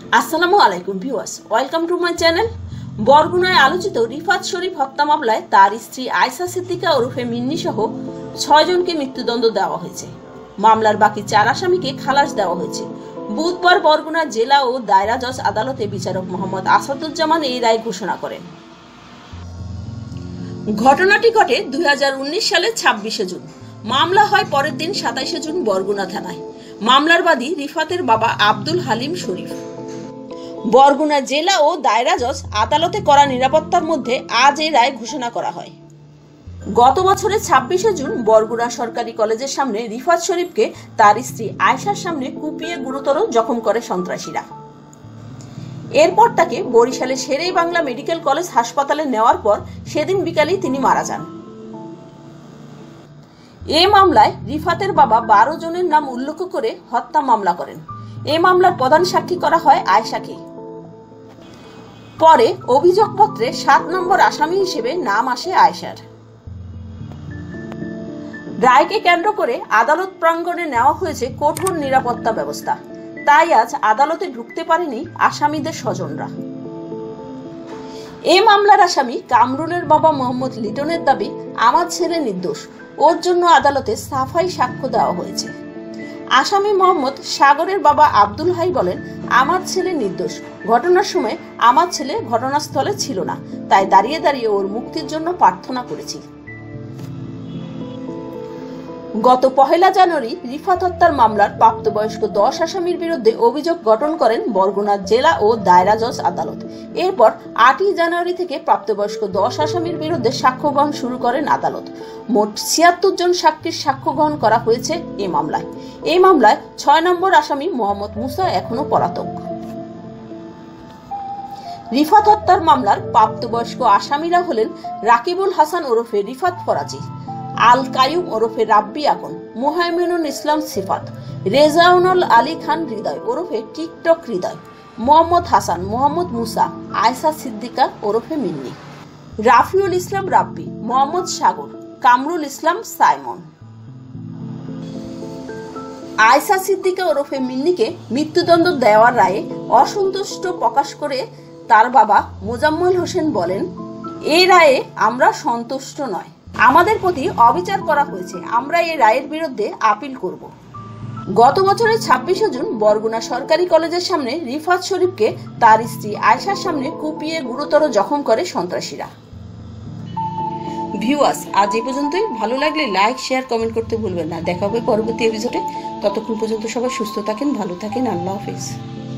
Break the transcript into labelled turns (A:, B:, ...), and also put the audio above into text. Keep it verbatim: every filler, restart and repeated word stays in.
A: আসসালামু আলাইকুম viewers, welcome to my channel. বরগুনায় আলোচিত রিফাত শরীফ হত্যা মামলায় তার স্ত্রী আয়েশা সিদ্দিকা ওরফে মিন্নি সহ ছয়জনকে মৃত্যুদণ্ড দেওয়া হয়েছে। মামলার বাকি চার আসামিকে খালাস দেওয়া হয়েছে। বুধবার বরগুনা জেলা ও দায়রা জজ আদালতে বিচারক মোহাম্মদ আসাদুজ্জামান এই রায় ঘোষণা করেন। ঘটনাটি ঘটে দুই হাজার উনিশ সালের ছাব্বিশে জুন। মামলা হয় পরের দিন সাতাইশে জুন বরগুনা থানায়। মামলার বাদী রিফাতের বাবা আব্দুল হালিম শরীফ। বরগুনা জেলা ও দায়রা জজ আদালতে করা নিরাপত্তার মধ্যে আজ এই রায় ঘোষণা করা হয়। গত বছরের ছাব্বিশে জুন বরগুনা সরকারি কলেজের সামনে রিফাত শরীফকে তার স্ত্রী আয়েশার সামনে কুপিয়ে গুরুতর জখম করে সন্ত্রাসীরা। এরপর তাকে বরিশালের শেরেই বাংলা মেডিকেল কলেজ হাসপাতালে নেওয়ার পর সেদিন বিকালেই তিনি মারা যান। এ মামলায় রিফাতের বাবা বারো জনের নাম উল্লেখ করে হত্যা মামলা করেন। এ মামলার প্রধান সাক্ষী করা হয় আয়েশাকে। পরে অভিযোগপত্রে সাত নম্বর আসামি হিসেবে নাম আসে আয়েশার। রায়কে কেন্দ্র করে আদালত প্রাঙ্গণে নেওয়া হয়েছে কঠোর নিরাপত্তা ব্যবস্থা। তাই আজ আদালতে ঢুকতে পারেনি আসামিদের স্বজনরা। এই মামলার আসামি কামরুলের বাবা মোহাম্মদ লিটনের দাবি, আমার ছেলে নির্দোষ, ওর জন্য আদালতে সাফাই সাক্ষ্য দেওয়া হয়েছে। আসামি মোহাম্মদ সাগরের বাবা আব্দুল হাই বলেন, আমার ছেলে নির্দোষ, ঘটনার সময় আমার ছেলে ঘটনাস্থলে ছিল না, তাই দাঁড়িয়ে দাঁড়িয়ে ওর মুক্তির জন্য প্রার্থনা করেছি। গত পহেলা জানুয়ারি রিফাত হত্যার মামলার প্রাপ্তবয়স্ক দশ আসামির বিরুদ্ধে অভিযোগ গঠন করেন বরগুনা জেলা ও দায়রা জজ আদালত। এরপর আটই জানুয়ারি থেকে প্রাপ্তবয়স্ক দশ আসামির বিরুদ্ধে সাক্ষ্য গ্রহণ শুরু করেন আদালত। মোট ছিয়াত্তর জন সাক্ষীর সাক্ষ্য গ্রহণ করা হয়েছে এই মামলায়। এই মামলায় ছয় নম্বর আসামি মোহাম্মদ মুসা এখনো পলাতক। রিফাত হত্যার মামলার প্রাপ্তবয়স্ক আসামিরা হলেন রাকিবুল হাসান ওরফে রিফাত ফরাজি, আল কায়ুম ওরফে রাব্বি আকন, মুহাইমিনুল ইসলাম সিফাত, রেজাউনুল আলী খান হৃদয় ওরফে টিকটক হৃদয়, মোহাম্মদ হাসান, মোহাম্মদ মুসা, আয়েশা সিদ্দিকা ওরফে মিন্নি, রাফিউল ইসলাম রাব্বি, মোহাম্মদ সাগর, কামরুল ইসলাম সাইমন। আয়েশা সিদ্দিকা ওরফে মিন্নিকে মৃত্যুদণ্ড দেওয়ার রায়ে অসন্তুষ্ট প্রকাশ করে তার বাবা মোজাম্মেল হোসেন বলেন, এই রায়ে আমরা সন্তুষ্ট নয়, আমাদের প্রতি অবিচার করা হয়েছে, আমরা এই রায়ের বিরুদ্ধে আপিল করব। গত বছরের ছাব্বিশে জুন বরগুনা সরকারি কলেজের সামনে রিফাত শরীফকে তার স্ত্রী আয়েশার সামনে কুপিয়ে গুরুতর জখম করে সন্ত্রাসীরা। ভিউয়ার্স, আজ এই পর্যন্তই। ভালো লাগলে লাইক, শেয়ার, কমেন্ট করতে ভুলবেন না। দেখা হবে পরবর্তী এপিসোডে। ততক্ষণ পর্যন্ত সবাই সুস্থ থাকেন, ভালো থাকেন। আল্লাহ হাফেজ।